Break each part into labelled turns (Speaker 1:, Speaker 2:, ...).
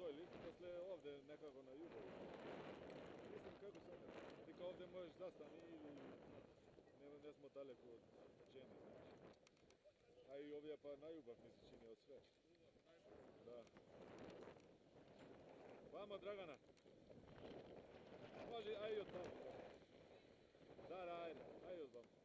Speaker 1: ovaj lift, poslije ovdje nekako na jugu. Mislim kako sad, ti kao ovdje možeš zastani ili ne smo daleko od Čeni, znači. A i ovdje pa na ljubav mi se čini od sve. Da. Vamo Dragana. Može, aj od tamo. Da, ajde, aj od vamo.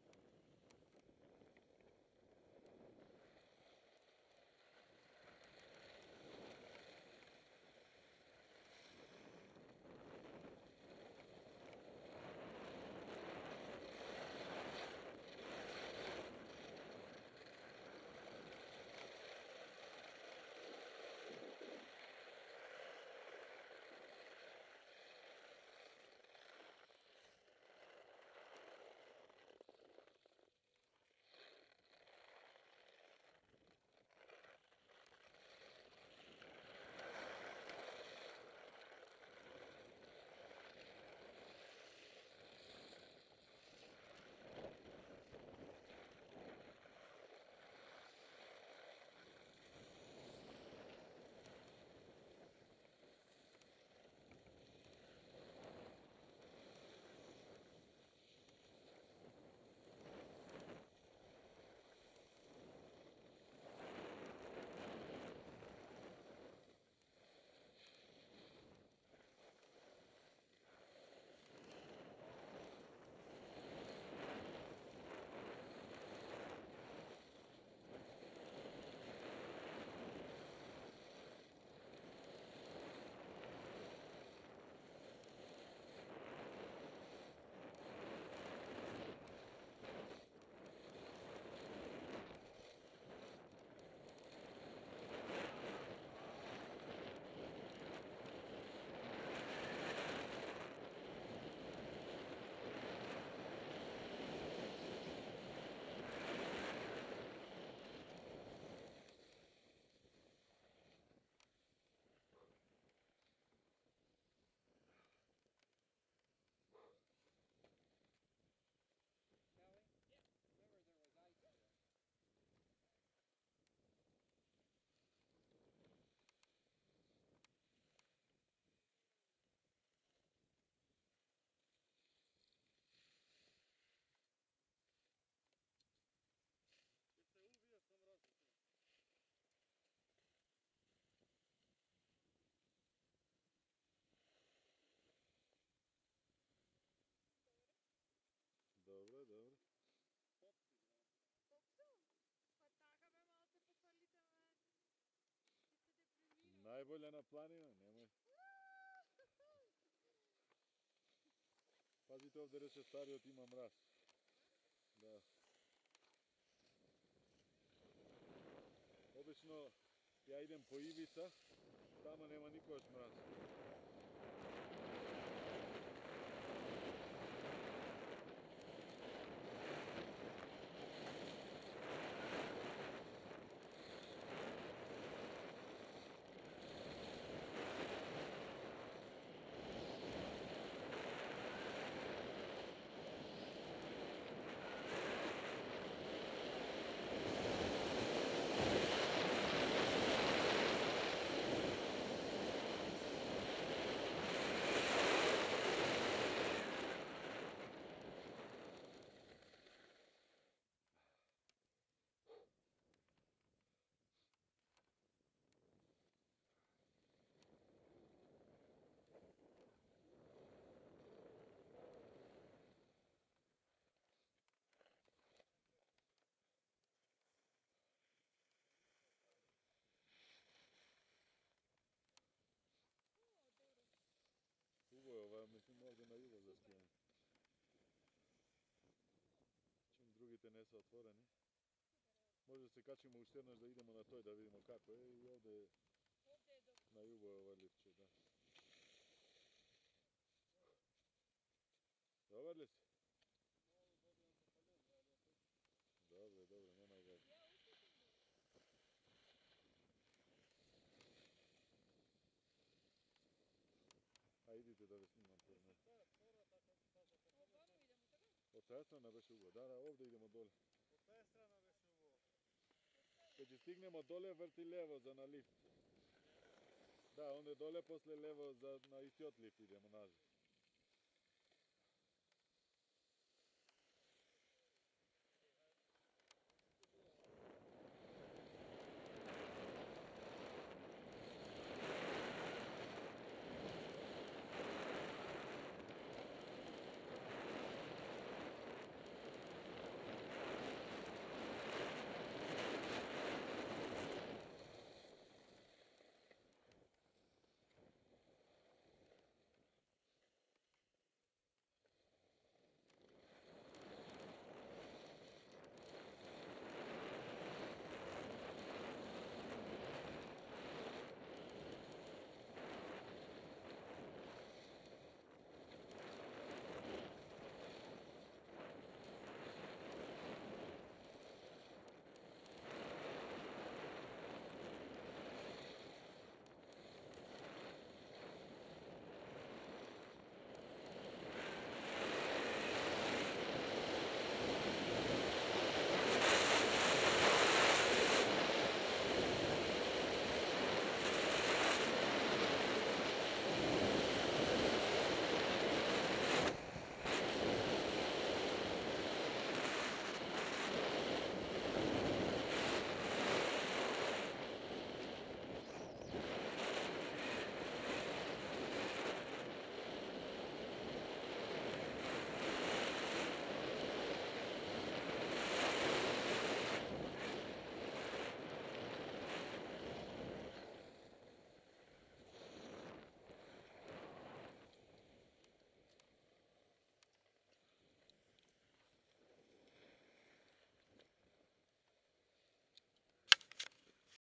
Speaker 1: Uvijek sam različit. Dobro, dobro.
Speaker 2: Popsu? Pa taka me malo se pohvalite men. Ti ste deprimirali.
Speaker 1: Najbolje na planinu, nemoj. Pazite, ovdje reče Stariot ima mraz. Da. Obično ja idem po Ivica, tamo nema niko još mraza. Uvo, mislim ovdje na jugo za skijanje. Čim drugi te ne su otvoreni. Možda se kačimo u Šternoš da idemo na toj da vidimo kako je i ovdje na jugo je ovaj liftče, da. Dobar li si? Dobro, nema ga. A idite da vas snimam prvo.
Speaker 2: Ovamo idemo tako?
Speaker 1: Od ta strana беше ugo. Da, ovdje idemo dole.
Speaker 3: Od ta strana беше ugo.
Speaker 1: Kad stignemo dole, vrti levo za na lift. Da, onda je dole, posle levo na isti otliv idemo nazad.